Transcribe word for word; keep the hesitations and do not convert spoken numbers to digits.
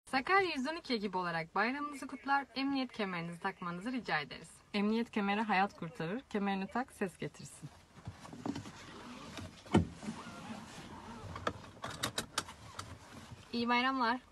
Sakarya yüz on iki ekibi olarak bayramınızı kutlar, emniyet kemerinizi takmanızı rica ederiz. Emniyet kemeri hayat kurtarır, kemerini tak, ses getirsin. İyi bayramlar.